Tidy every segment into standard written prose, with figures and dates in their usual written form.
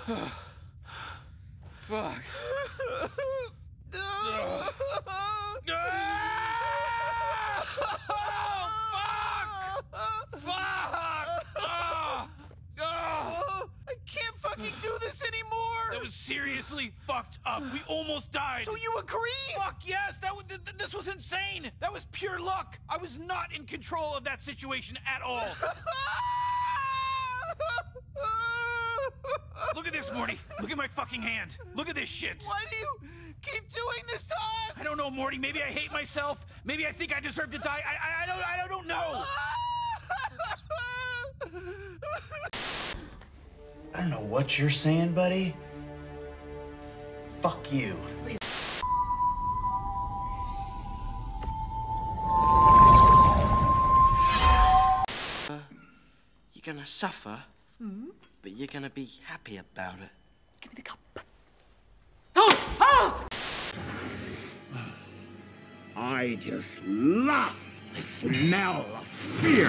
Fuck. I can't fucking do this anymore! That was seriously fucked up. We almost died. So you agree? Fuck yes! This was insane! That was pure luck! I was not in control of that situation at all. Look at this, Morty. Look at my fucking hand. Look at this shit. Why do you keep doing this to us? I don't know, Morty. Maybe I hate myself. Maybe I think I deserve to die. I don't know. I don't know what you're saying, buddy. Fuck you. You're gonna suffer, but you're gonna be happy about it. Give me the cup. I just love the smell of fear.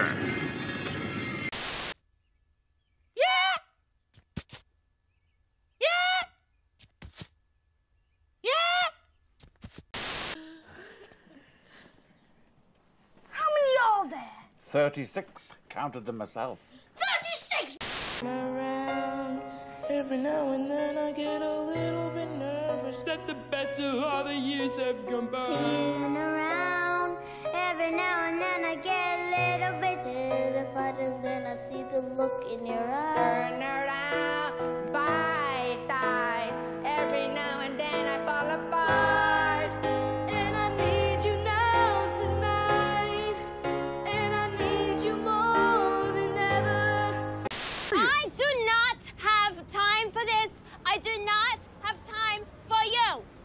How many are there? 36. Counted them myself. 36! Around. Every now and then I get a little bit nervous that the best of all the years have come by. Turn around. Every now and then I get a little bit terrified, and then I see the look in your eyes. Turn around, bite eyes. Every now and then I fall apart. And I need you now tonight. And I need you more than ever. I do not have time for this. I do not have time for you.